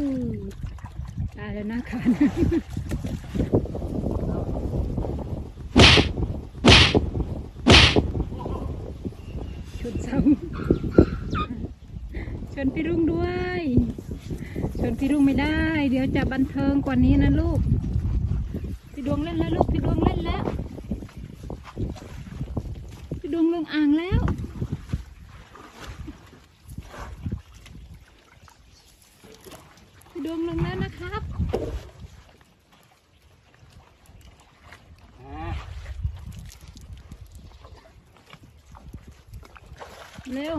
ตายแล้วนะคะชุดเสาชวนพี่รุ่งด้วยชวนพี่รุ่งไม่ได้เดี๋ยวจะบันเทิงกว่านี้นะลูกพี่ดวงเล่นแล้วลูกพี่ดวงเล่นแล้วพี่ดวงลงอ่างแล้วพี่ดวงลงแล้วนะครับเร็ว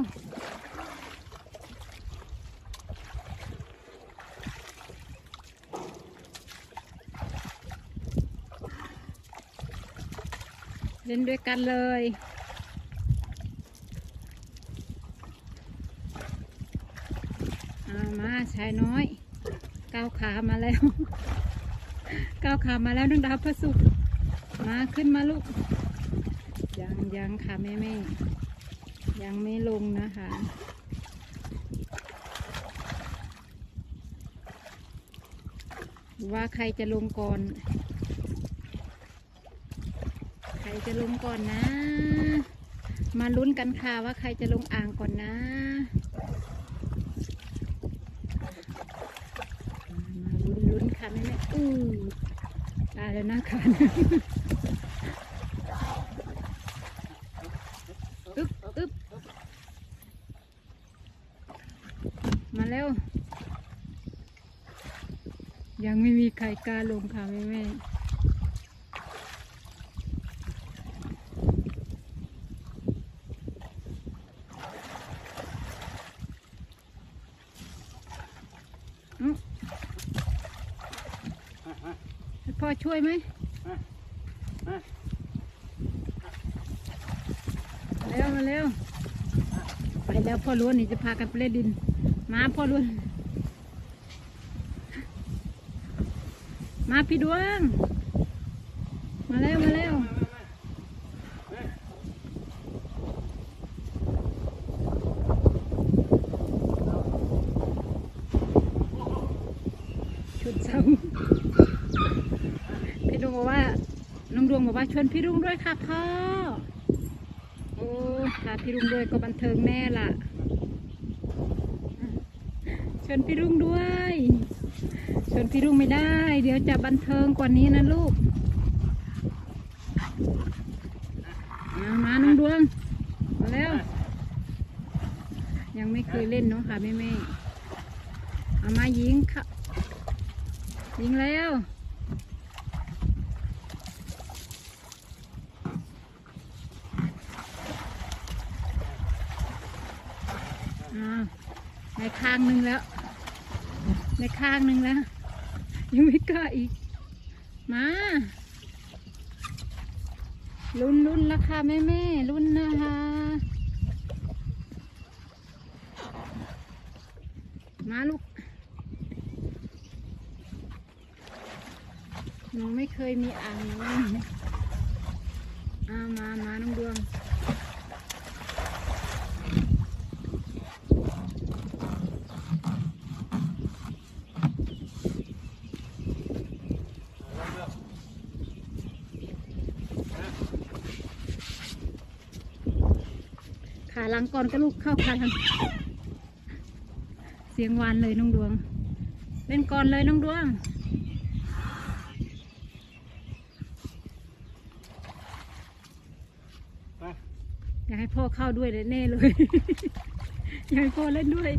เล่นด้วยกันเลยมาชายน้อยก้าวขามาแล้วก้าวขามาแล้วน้องดาวพระศุกร์มาขึ้นมาลูกยังค่ะแม่ยังไม่ลงนะคะว่าใครจะลงก่อนใครจะลงก่อนนะมาลุ้นกันค่ะว่าใครจะลงอ่างก่อนนะมาลุ้นค่ะแม่ตายแล้วนะคะอึ๊บมาแล้วยังไม่มีใครกล้าลงค่ะแม่พ่อช่วยไหมมาเร็วไปแล้วพ่อล้วนนี่จะพากันไปเล่นดินมาพ่อล้วนมาพี่ดวงมาเร็วชุดเสาพี่ดวงบอกว่าน้องดวงบอกว่าชวนพี่รุ่งด้วยค่ะพ่อโอ้ค่ะพี่รุ่งด้วยก็บันเทิงแน่ล่ะชวนพี่รุ่งด้วยชวนพี่รุ่งไม่ได้เดี๋ยวจะบันเทิงกว่านี้นะลูกมาน้องดวงมาแล้วยังไม่เคยเล่นเนาะค่ะแม่เอามายิงค่ะยิงแล้วในข้างหนึ่งแล้วยังไม่กล้าอีกมาลุ้นราคาแม่ลุ้นนะคะมาลูกหนูไม่เคยมีอ่างเลยมาน้องดวงขาหลังก่อนก็ลูกเข้าขาหลังเสียงหวานเลยน้องดวงเล่นก่อนเลยน้องดวงอยากให้พ่อเข้าด้วยเลยแน่เลยอยากให้พ่อเล่นด้วย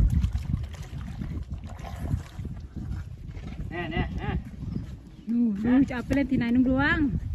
แน่จะเอาไปเล่นที่ไหนน้องดวง